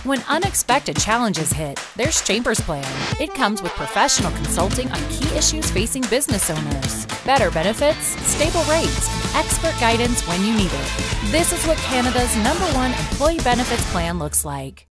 When unexpected challenges hit, there's Chambers Plan. It comes with professional consulting on key issues facing business owners, better benefits, stable rates, and expert guidance when you need it. This is what Canada's #1 employee benefits plan looks like.